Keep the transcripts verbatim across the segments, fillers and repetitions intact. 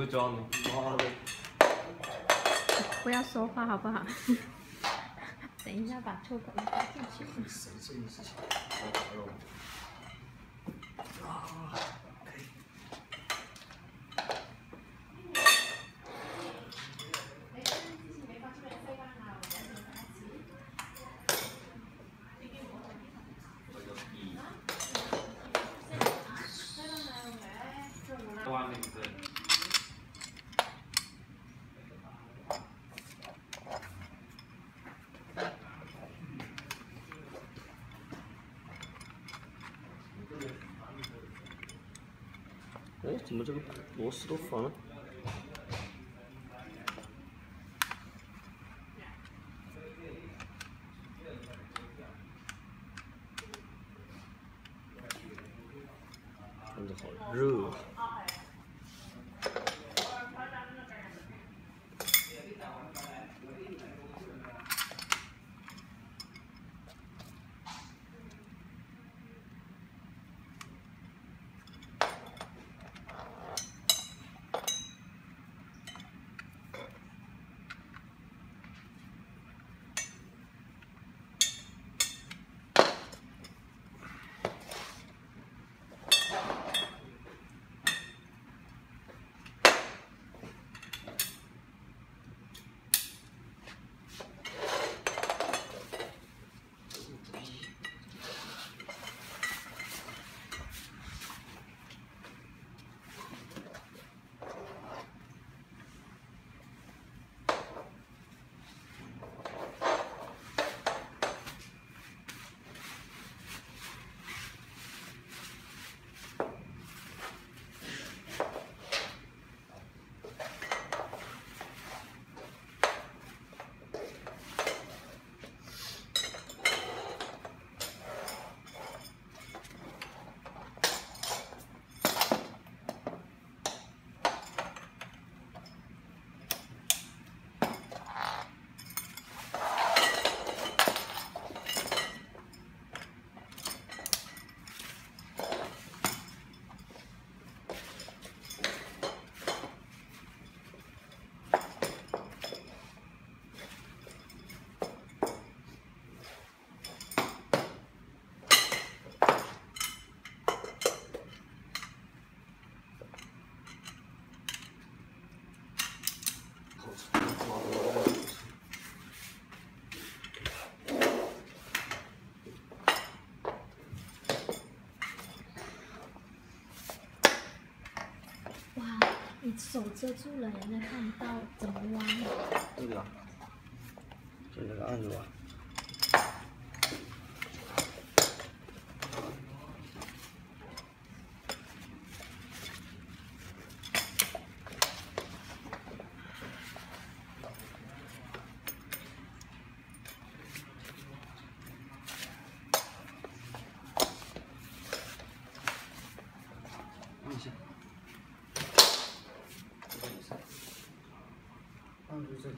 会装的，妈的！ 不要说话好不好？等一下把出口放进去。 神圣的事情，好打扰我。啊，可以。外面对。 哎，怎么这个螺丝都反了？看着好热啊！ 你手遮住了，人家看不到怎么弯。 这个，就这个按住吧。按一下。 按住这里。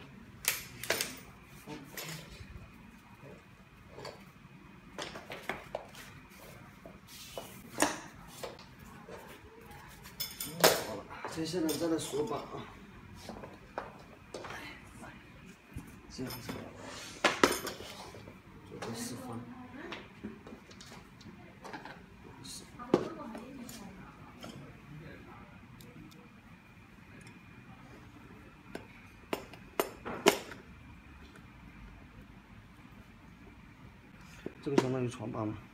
好了，接下来再来锁把啊。这样子，左边四方。 这个相当于床把吗？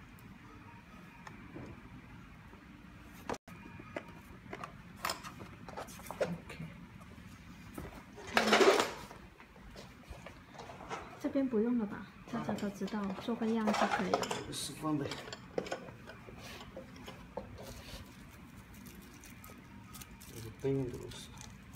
这边不用了吧？大家都知道，做个样就可以了。 释放呗。这个备用的螺丝。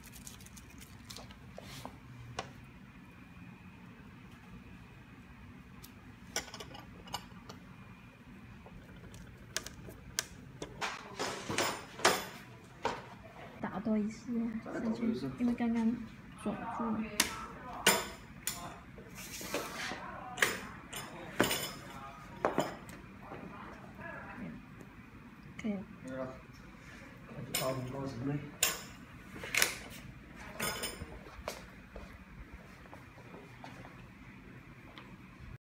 打多一次上去，因为刚刚锁住了。可以。 可以了，高层高层嘞。